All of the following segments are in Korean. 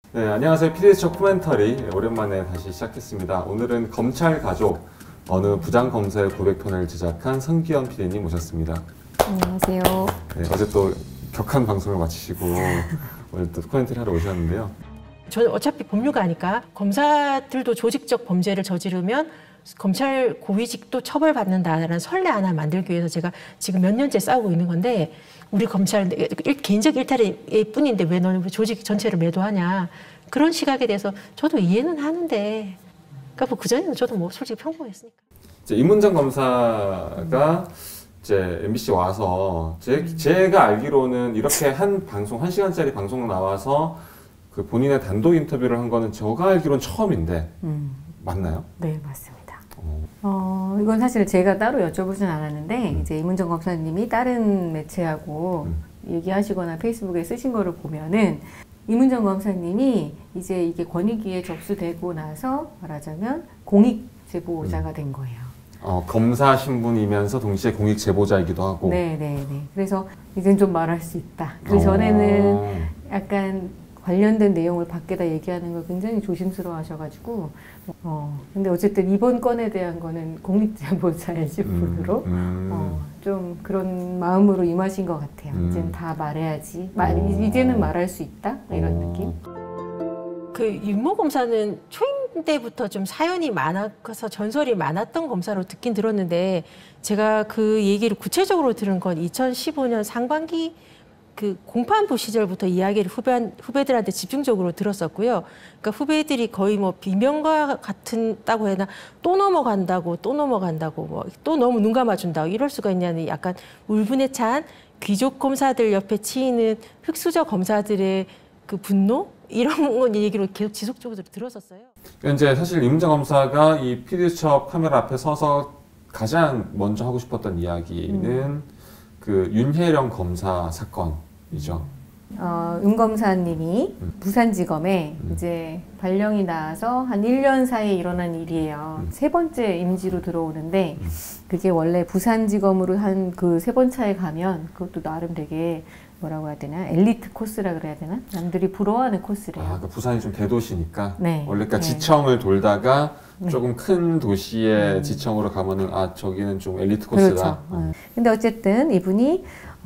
네, 안녕하세요. PD수첩 코멘터리 오랜만에 다시 시작했습니다. 오늘은 검찰 가족 어느 부장검사의 고백편을 제작한 성기현 PD님 모셨습니다. 안녕하세요. 네, 어제 또 격한 방송을 마치시고 오늘 또 코멘터리 하러 오셨는데요. 저는 어차피 법률가니까 검사들도 조직적 범죄를 저지르면 검찰 고위직도 처벌받는다라는 선례 하나 만들기 위해서 제가 지금 몇 년째 싸우고 있는 건데, 우리 검찰 개인적 일탈일 뿐인데 왜 너는 조직 전체를 매도하냐, 그런 시각에 대해서 저도 이해는 하는데, 그러니까 뭐 그전에는 저도 뭐 솔직히 평범했으니까. 이제 임은정 검사가 이제 MBC 와서 제가 알기로는 이렇게 한 방송 1시간짜리 방송 나와서 그 본인의 단독 인터뷰를 한 거는 제가 알기로는 처음인데 맞나요? 네, 맞습니다. 이건 사실 제가 따로 여쭤보진 않았는데 이제 임은정 검사님이 다른 매체하고 얘기하시거나 페이스북에 쓰신 거를 보면은 임은정 검사님이 이제 이게 권익위에 접수되고 나서 말하자면 공익 제보자가 된 거예요. 검사 신분이면서 동시에 공익 제보자이기도 하고. 네. 그래서 이젠 좀 말할 수 있다. 그 전에는 약간 관련된 내용을 밖에다 얘기하는 걸 굉장히 조심스러워 하셔가지고, 근데 어쨌든 이번 건에 대한 거는 공익제보자의 신분으로, 좀 그런 마음으로 임하신 것 같아요. 이제는 다 말해야지. 이제는 말할 수 있다? 이런 느낌? 그 윤모 검사는 초임 때부터 좀 사연이 많아서 전설이 많았던 검사로 듣긴 들었는데, 제가 그 얘기를 구체적으로 들은 건 2015년 상반기 그 공판부 시절부터 이야기를 후배들한테 집중적으로 들었었고요. 그러니까 후배들이 거의 뭐 비명과 같다고 해나 또 넘어간다고 뭐 또 너무 눈 감아준다고 이럴 수가 있냐는 약간 울분에 찬 귀족 검사들 옆에 치이는 흑수저 검사들의 그 분노? 이런 얘기로 계속 지속적으로 들었었어요. 이제 사실 임은정 검사가 이 PD수첩 카메라 앞에 서서 가장 먼저 하고 싶었던 이야기는 그 윤혜령 검사 사건이죠. 윤 검사님이 부산지검에 이제 발령이 나와서 한 1년 사이에 일어난 일이에요. 세 번째 임지로 들어오는데, 그게 원래 부산지검으로 한 그 세 번 차에 가면 그것도 나름 되게 뭐라고 해야 되나, 엘리트 코스라 그래야 되나? 남들이 부러워하는 코스래요. 그러니까 부산이 좀 대도시니까 네. 원래 그러니까 네. 지청을 돌다가 조금 큰 도시의 지청으로 가면은 저기는 좀 엘리트 코스다. 그렇죠. 근데 어쨌든 이분이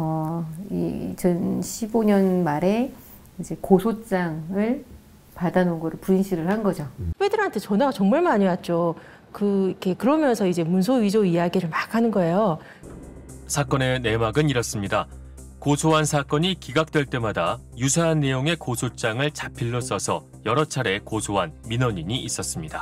2015년 말에 이제 고소장을 받아놓은 거를 분실을 한 거죠. 후배들한테 전화가 정말 많이 왔죠. 이렇게 그러면서 이제 문서 위조 이야기를 막 하는 거예요. 사건의 내막은 이렇습니다. 고소한 사건이 기각될 때마다 유사한 내용의 고소장을 자필로 써서 여러 차례 고소한 민원인이 있었습니다.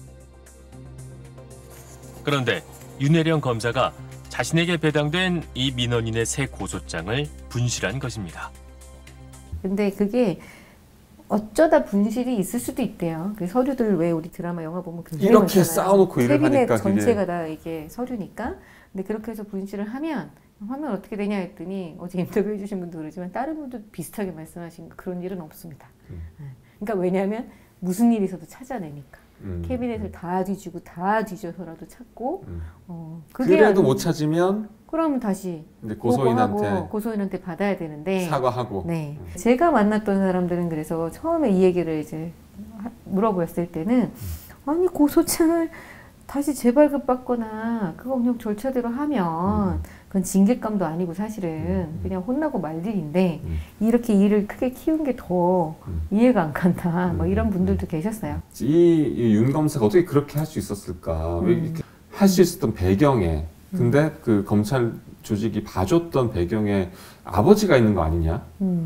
그런데 윤혜령 검사가 자신에게 배당된 이 민원인의 새 고소장을 분실한 것입니다. 근데 그게 어쩌다 분실이 있을 수도 있대요. 그 서류들 왜 우리 드라마 영화 보면 이렇게 쌓아놓고 일을 캐비넷 하니까 전체가 다 이게 서류니까. 근데 그렇게 해서 분실을 하면 어떻게 되냐 했더니, 어제 인터뷰 해주신 분도 그러지만 다른 분도 비슷하게 말씀하신 그런 일은 없습니다. 그러니까 왜냐하면 무슨 일이 있어도 찾아내니까. 캐비넷을 다 뒤지고 다 뒤져서라도 찾고, 그래도 못 찾으면 그럼 다시 이제 고소인한테 받아야 되는데, 사과하고. 네. 제가 만났던 사람들은 그래서 처음에 이 얘기를 이제 물어보았을 때는, 아니 고소장을 다시 재발급받거나 그거 그냥 절차대로 하면 그건 징계감도 아니고 사실은 그냥 혼나고 말 일인데 이렇게 일을 크게 키운 게 더 이해가 안 간다. 뭐 이런 분들도 계셨어요. 이 윤 검사가 어떻게 그렇게 할 수 있었을까? 왜 이렇게 할 수 있었던 배경에, 근데 그 검찰 조직이 봐줬던 배경에 아버지가 있는 거 아니냐?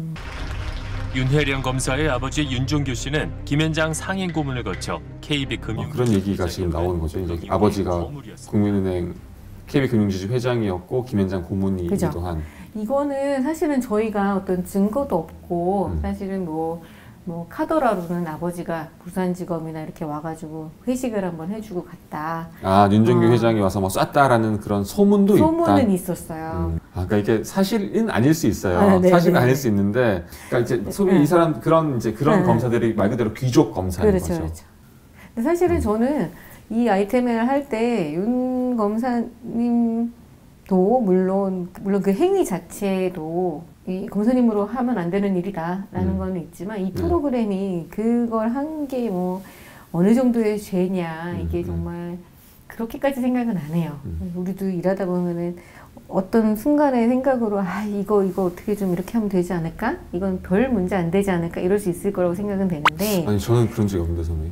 윤혜령 검사의 아버지 윤종규 씨는 김현장 상임 고문을 거쳐 KB금융 그런 얘기가 지금 나오는 거죠. 이제 아버지가 국민은행 KB금융지주 회장이었고 김현장 고문이기도 그죠. 한. 이거는 사실은 저희가 어떤 증거도 없고 사실은 뭐 카더라로는 아버지가 부산지검이나 이렇게 와가지고 회식을 한번 해주고 갔다. 윤종규 회장이 와서 뭐 쐈다라는 그런 소문도 소문은 있다. 있었어요. 그러니까 이게 사실은 아닐 수 있어요. 사실은 아닐 수 있는데, 그러니까 이제 소위 이 사람 그런 검사들이 말 그대로 귀족 검사인 거죠. 그렇죠. 근데 사실은 저는 이 아이템을 할 때 윤 검사님도 물론 그 행위 자체도 이 검사님으로 하면 안 되는 일이다라는 거는 있지만 이 프로그램이 그걸 한 게 뭐 어느 정도의 죄냐 이게 정말 그렇게까지 생각은 안 해요. 우리도 일하다 보면은 어떤 순간의 생각으로 이거 어떻게 좀 이렇게 하면 되지 않을까? 이건 별 문제 안 되지 않을까? 이럴 수 있을 거라고 생각은 되는데 아니 저는 그런 적이 없는데 선배님.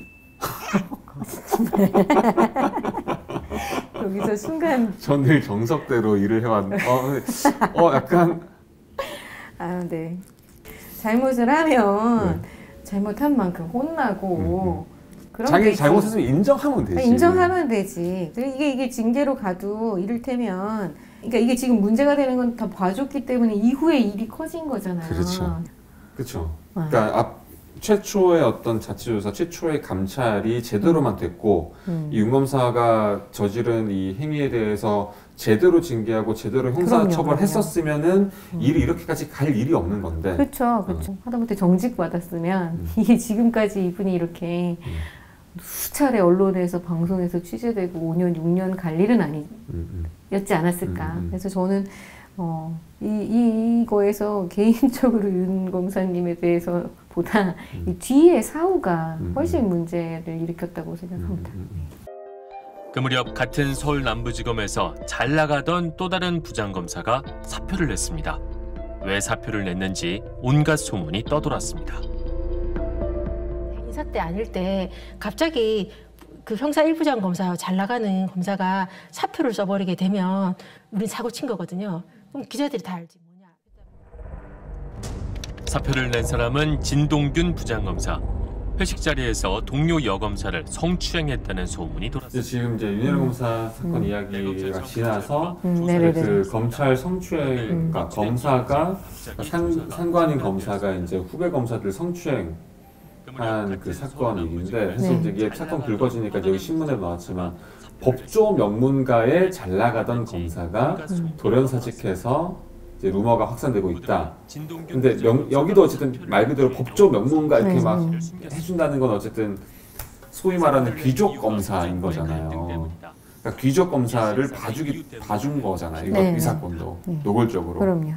여기서 순간 전 늘 정석대로 일을 해왔는데 약간 네. 잘못을 하면 잘못한 만큼 혼나고 그런 자기 게 잘못했으면 인정하면 되지. 인정하면 되지. 이게 징계로 가도 이를테면 그러니까 이게 지금 문제가 되는 건 다 봐줬기 때문에 이후에 일이 커진 거잖아요. 그렇죠. 그러니까 최초의 어떤 자치조사, 최초의 감찰이 제대로만 됐고 이 윤검사가 저지른 이 행위에 대해서 제대로 징계하고 제대로 형사처벌했었으면은 일이 이렇게까지 갈 일이 없는 건데. 그렇죠. 하다못해 정직 받았으면 이게 지금까지 이분이 이렇게 수차례 언론에서 방송에서 취재되고 5년, 6년 갈 일은 아니었지 않았을까. 그래서 저는 이거에서 개인적으로 윤 검사님에 대해서 보다 이 뒤에 사후가 훨씬 문제를 일으켰다고 생각합니다. 그 무렵 같은 서울 남부지검에서 잘 나가던 또 다른 부장검사가 사표를 냈습니다. 왜 사표를 냈는지 온갖 소문이 떠돌았습니다. 인사 때 아닐 때 갑자기 그 형사 1부장 검사 잘 나가는 검사가 사표를 써버리게 되면 우린 사고 친 거거든요. 그럼 기자들이 다 알지 뭐냐. 사표를 낸 사람은 진동균 부장검사. 회식 자리에서 동료 여검사를 성추행했다는 소문이 돌았습니다. 지금 이제 윤여름 검사 사건 이야기가 지나서 그 검찰 성추행, 그러니까 검사가 상관인 검사가 이제 후배 검사들 성추행 한 그 사건 일인데 그래서 이제 이게 사건 불거지니까 여기 신문에 나왔지만 법조 명문가에 잘 나가던 검사가 돌연사직해서 이제 루머가 확산되고 있다. 근데 여기도 어쨌든 말 그대로 법조 명문가 이렇게 막 해준다는 건 어쨌든 소위 말하는 귀족 검사인 거잖아요. 그러니까 귀족 검사를 봐준 거잖아요. 이 사건도 노골적으로. 그럼요.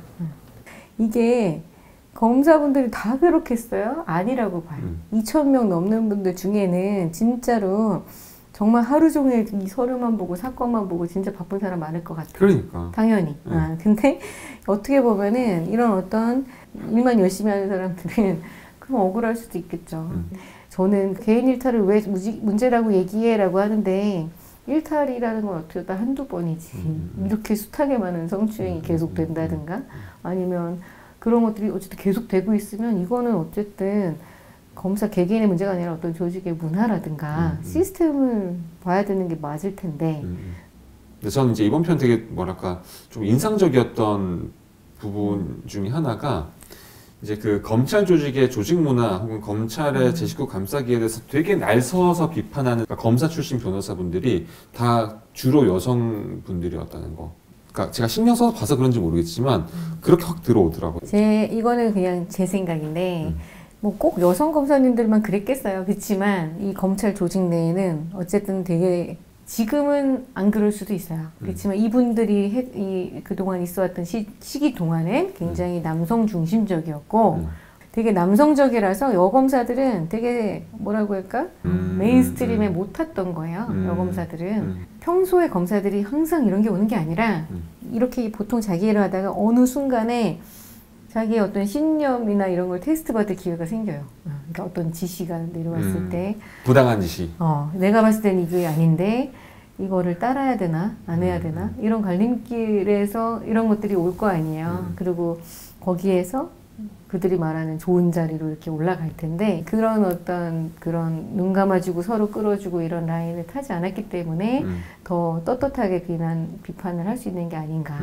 이게 검사분들이 다 그렇겠어요? 아니라고 봐요. 2,000명 넘는 분들 중에는 진짜로 정말 하루 종일 이 서류만 보고 사건만 보고 진짜 바쁜 사람 많을 것 같아요. 그러니까. 당연히. 근데 어떻게 보면은 이런 어떤 일만 열심히 하는 사람들은 그럼 억울할 수도 있겠죠. 저는 개인 일탈을 왜 문제라고 얘기해라고 하는데 일탈이라는 건 어떻게 다 한두 번이지. 이렇게 숱하게 많은 성추행이 계속된다든가 아니면 그런 것들이 어쨌든 계속되고 있으면 이거는 어쨌든 검사 개개인의 문제가 아니라 어떤 조직의 문화라든가 시스템을 봐야 되는 게 맞을 텐데. 근데 저는 이제 이번 편 되게 뭐랄까 좀 인상적이었던 부분 중에 하나가 이제 그 검찰 조직의 조직 문화 혹은 검찰의 제 식구 감싸기에 대해서 되게 날서서 비판하는 그러니까 검사 출신 변호사분들이 다 주로 여성분들이었다는 거. 그러니까 제가 신경 써서 봐서 그런지 모르겠지만 그렇게 확 들어오더라고요. 이거는 그냥 제 생각인데 뭐 꼭 여성 검사님들만 그랬겠어요. 그렇지만 이 검찰 조직 내에는 어쨌든 되게 지금은 안 그럴 수도 있어요. 그렇지만 이분들이 그동안 있어왔던 시기 동안엔 굉장히 남성 중심적이었고 되게 남성적이라서 여검사들은 되게 뭐라고 할까? 메인스트림에 못 탔던 거예요. 여검사들은. 평소에 검사들이 항상 이런 게 오는 게 아니라 이렇게 보통 자기 일을 하다가 어느 순간에 자기의 어떤 신념이나 이런 걸 테스트 받을 기회가 생겨요. 그러니까 어떤 지시가 내려왔을 때 부당한 지시. 내가 봤을 땐 이게 아닌데 이거를 따라야 되나 안 해야 되나 이런 갈림길에서 이런 것들이 올 거 아니에요. 그리고 거기에서 그들이 말하는 좋은 자리로 이렇게 올라갈 텐데 그런 어떤 그런 눈 감아주고 서로 끌어주고 이런 라인을 타지 않았기 때문에 더 떳떳하게 비판을 할 수 있는 게 아닌가.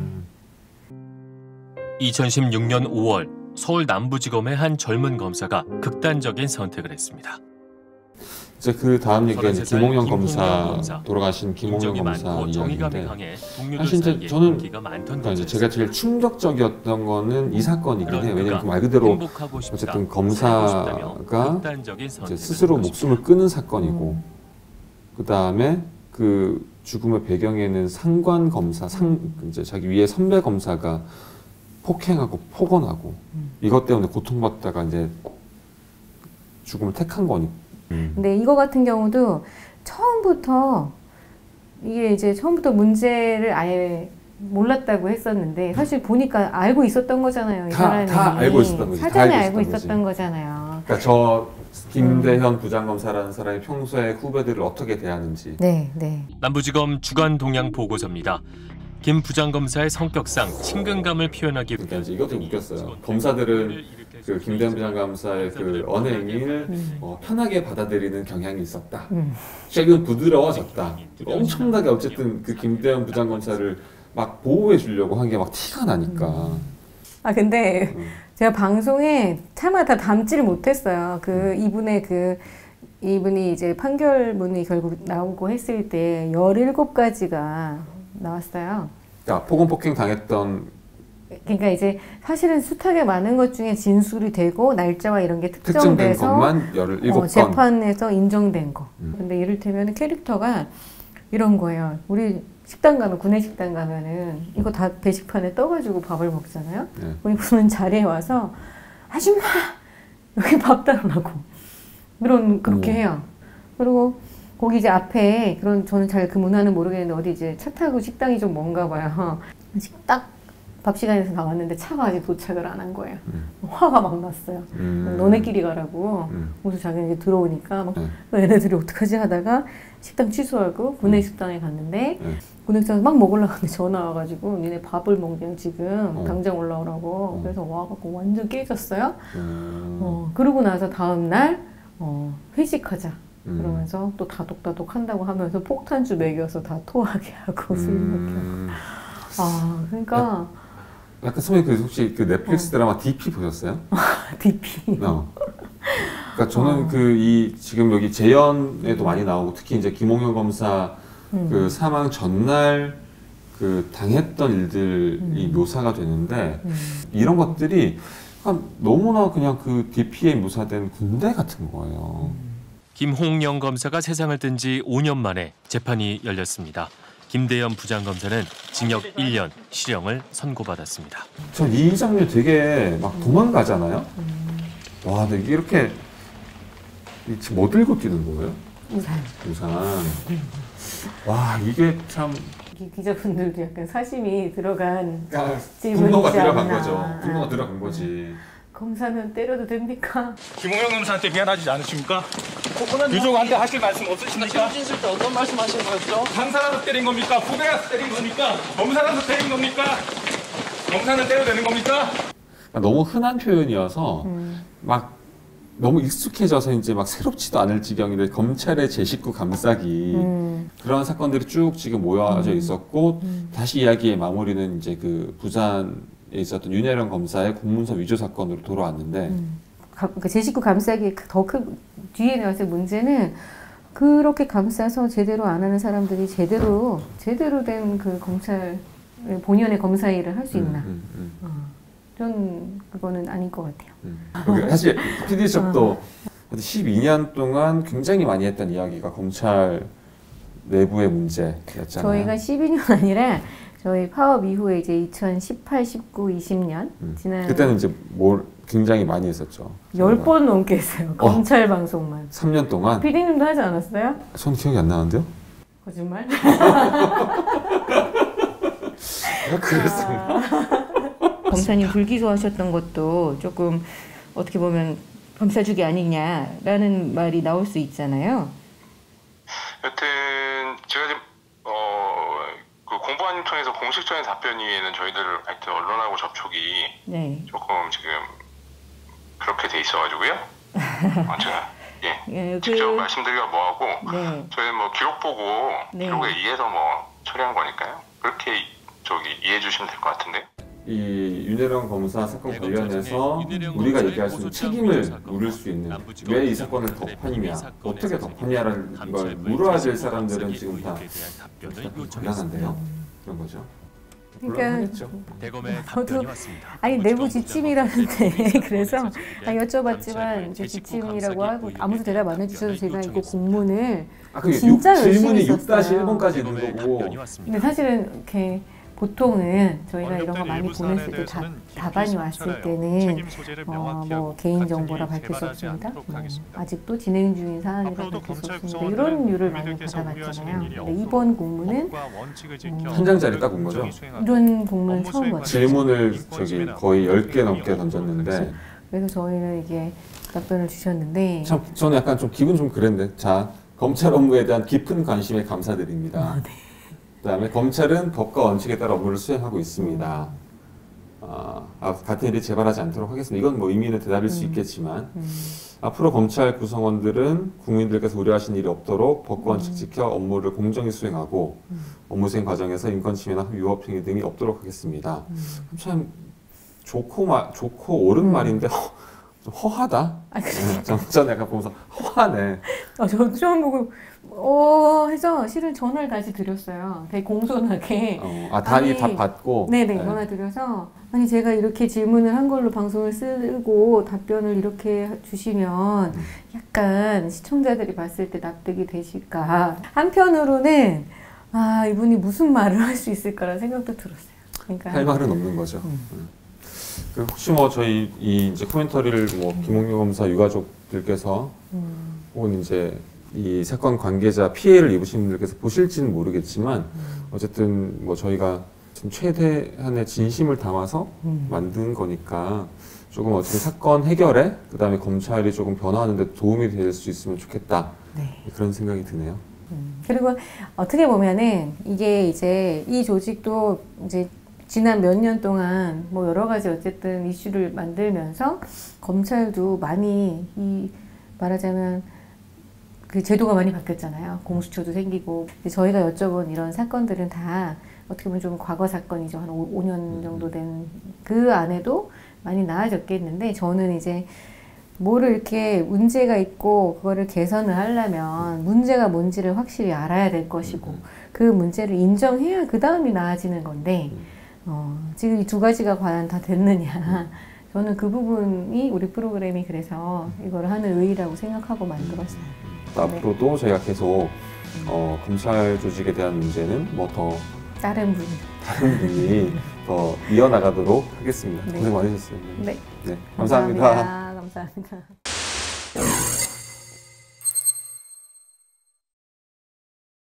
2016년 5월 서울 남부지검의 한 젊은 검사가 극단적인 선택을 했습니다. 이제 그 다음 얘기가 이제 김홍영 검사 검사. 돌아가신 김홍영 검사 이야기인데 사실 이제 사실 저는 그러니까 이제 제가 제일 충격적이었던 거는 이 사건이긴 해요. 왜냐면 그 말 그대로 어쨌든 검사가 이제 스스로 목숨을 끊은 사건이고 그 다음에 그 죽음의 배경에는 상관 검사, 이제 자기 위에 선배 검사가 폭행하고 폭언하고 이것 때문에 고통받다가 이제 죽음을 택한 거니까. 근데 이거 같은 경우도 처음부터 이게 이제 처음부터 문제를 아예 몰랐다고 했었는데 사실 보니까 알고 있었던 거잖아요. 이 사람이. 다 알고 있었던 거지. 사전에 다 알고 있었던 있었던 거잖아요. 그러니까 저 김대현 부장검사라는 사람이 평소에 후배들을 어떻게 대하는지. 네, 네. 남부지검 주간 동향 보고서입니다. 김 부장검사의 성격상 친근감을 표현하기 그러니까 이제 이것도 웃겼어요. 검사들은 그 김대현 부장검사의 그 언행을 편하게 받아들이는 경향이 있었다. 최근 부드러워졌다. 엄청나게 어쨌든 그 김대현 부장검사를 막 보호해 주려고 한 게 막 티가 나니까. 아 근데 제가 방송에 차마 다 담지를 못했어요. 그 이분이 이제 판결문이 결국 나오고 했을 때 17가지가 나왔어요. 야, 폭언폭행 당했던 그러니까 이제 사실은 숱하게 많은 것 중에 진술이 되고 날짜와 이런 게 특정된 특정돼서 것만 17건. 재판에서 인정된 거. 근데 이를테면 캐릭터가 이런 거예요. 우리 식당 가면 구내 식당 가면은 이거 다 배식판에 떠가지고 밥을 먹잖아요. 네. 이분은 자리에 와서 아줌마 여기 밥 달라고 그렇게 해요. 그리고 거기 이제 앞에 그런 저는 잘 그 문화는 모르겠는데 어디 이제 차 타고 식당이 좀 먼가 봐요. 딱 밥 시간에서 나왔는데 차가 아직 도착을 안 한 거예요. 화가 막 났어요. 너네끼리 가라고. 그래서 자기는 이제 들어오니까 막 얘네들이 어떡하지 하다가 식당 취소하고 구내 식당에 갔는데 구내 식당에서 막 먹으려고 하는데 전화 와가지고 니네 밥을 먹냐 지금 당장 올라오라고. 그래서 와갖고 완전 깨졌어요. 그러고 나서 다음날 회식하자. 그러면서 또 다독다독 한다고 하면서 폭탄주 먹여서 다 토하게 하고 술 먹게 하고. 아 그러니까 약간 선배님 그 혹시 그 넷플릭스 드라마 DP 보셨어요? DP. 그러니까 저는 그 지금 여기 재연에도 많이 나오고 특히 이제 김홍현 검사 그 사망 전날 그 당했던 일들이 묘사가 되는데 이런 것들이 너무나 그냥 그 DP에 묘사된 군대 같은 거예요. 김홍영 검사가 세상을 뜬 지 5년 만에 재판이 열렸습니다. 김대현 부장검사는 징역 1년, 실형을 선고받았습니다. 전 이 장면 되게 막 도망가잖아요. 와, 근데 이게 이렇게 지금 뭐 들고 뛰는 거예요? 우산. 와, 이게 참 기자분들도 약간 사심이 들어간 분노가 질문이지 들어간 않나. 거죠. 분노가 들어간 거지. 검사는 때려도 됩니까? 김홍영 검사한테 미안하지 않으십니까? 유족한테 하실 말씀 없으십니까? 진술 때 어떤 말씀 하시는 거였죠? 상사라서 때린 겁니까? 후배라서 때린 겁니까? 검사라서 때린 겁니까? 검사는 때려도 되는 겁니까? 너무 흔한 표현이어서 막 너무 익숙해져서 이제 막 새롭지도 않을 지경인데 검찰의 제 식구 감싸기 그런 사건들이 쭉 지금 모여져 있었고 다시 이야기의 마무리는 이제 그 부산에 있었던 윤여령 검사의 공문서 위조 사건으로 돌아왔는데 그러니까 제 식구 감싸기 더 큰 뒤에 나왔을 문제는 그렇게 감싸서 제대로 안 하는 사람들이 제대로 된 그 검찰 본연의 검사 일을 할 수 있나? 전 그거는 아닌 것 같아요. 사실 PD수첩도 12년 동안 굉장히 많이 했던 이야기가 검찰 내부의 문제였잖아요. 저희가 12년 아니라 저희 파업 이후에 이제 2018, 19, 20년 지난 그때는 이제 뭘 굉장히 많이 했었죠. 10번 넘게 했어요. 검찰 방송만. 3년 동안. PD님도 하지 않았어요? 전 기억이 안 나는데요? 거짓말? 그랬습니다. 검사님 불기소하셨던 것도 조금 어떻게 보면 검사주기 아니냐라는 말이 나올 수 있잖아요. 여튼 제가 지금 그 공보안님 통해서 공식적인 답변위에는 저희들 하여튼 언론하고 접촉이 네. 조금 지금 그렇게 돼 있어가지고요. 제가 직접 말씀드리기가 뭐하고 저희는 뭐 기록 보고 기록에 의해서 뭐 처리한 거니까요. 그렇게 이해해 주시면 될 것 같은데요. 이 윤여령 검사 사건 관련해서 우리가 얘기할 수 있는 책임을 물을 수 있는 왜 이 사건을 덮었냐, 어떻게 덮었냐라는 걸 물어야 될 사람들은 지금 다 곤란한데요. 그런 거죠. 그러니까 저도 아니 내부 지침이라는데 그래서 여쭤봤지만 이제 지침이라고 하고 아무도 대답 안 해주셔서 제가 이거 공문을 진짜 열심히 질문이 썼어요. 6-1번까지 있는 거고. 근데 사실은 이렇게 보통은 저희가 이런 거 많이 보냈을 때 답안이 왔을 때는 뭐 개인정보라 밝힐 수 없습니다. 아직도 진행 중인 사안이라 밝힐 수 없습니다. 이런 류를 많이 받아봤잖아요. 근데 이번 공문은 한 장짜리 딱 온 거죠? 이런 공문은 처음 봤어요. 질문을 거의 10개 넘게 던졌는데 그래서 저희는 이게 답변을 주셨는데 참 저는 약간 좀 기분 좀 그랬는데 자 검찰 업무에 대한 깊은 관심에 감사드립니다. 네. 그다음에 검찰은 법과 원칙에 따라 업무를 수행하고 있습니다. 같은 일이 재발하지 않도록 하겠습니다. 이건 뭐 의미 있는 대답일 수 있겠지만 앞으로 검찰 구성원들은 국민들께서 우려하시는 일이 없도록 법과 원칙 지켜 업무를 공정히 수행하고 업무 수행 과정에서 인권 침해나 위법 행위 등이 없도록 하겠습니다. 참 좋고 옳은 말인데 좀 허하다. 저는 약간 보면서 허하네. 저도 처음 보고 해서 실은 전화를 다시 드렸어요. 되게 공손하게. 단이 답 받고. 네네, 전화 드려서 아니 제가 이렇게 질문을 한 걸로 방송을 쓰고 답변을 이렇게 주시면 약간 시청자들이 봤을 때 납득이 되실까. 한편으로는 이분이 무슨 말을 할 수 있을까라는 생각도 들었어요. 그러니까 할 말은 없는 거죠. 혹시 뭐 저희 이 이제 코멘터리를 뭐 김홍규 검사 유가족들께서 혹은 이제 이 사건 관계자 피해를 입으신 분들께서 보실지는 모르겠지만 어쨌든 뭐 저희가 좀 최대한의 진심을 담아서 만든 거니까 조금 어쨌든 사건 해결에 그다음에 검찰이 조금 변화하는 데 도움이 될 수 있으면 좋겠다. 네. 그런 생각이 드네요. 그리고 어떻게 보면은 이게 이제 이 조직도 이제 지난 몇 년 동안 뭐 여러 가지 어쨌든 이슈를 만들면서 검찰도 많이 말하자면 그 제도가 많이 바뀌었잖아요. 공수처도 생기고. 저희가 여쭤본 이런 사건들은 다 어떻게 보면 좀 과거 사건이죠. 한 5년 정도 된 그 안에도 많이 나아졌겠는데 저는 이제 뭐를 이렇게 문제가 있고 그거를 개선을 하려면 문제가 뭔지를 확실히 알아야 될 것이고 그 문제를 인정해야 그 다음이 나아지는 건데 지금 이 두 가지가 과연 다 됐느냐. 저는 그 부분이 우리 프로그램이 그래서 이걸 하는 의의라고 생각하고 만들었어요. 앞으로도 저희가 계속 검찰 조직에 대한 문제는 뭐 더 다른 분이 더 이어나가도록 하겠습니다. 네. 고생 많으셨어요. 네. 감사합니다. 감사합니다.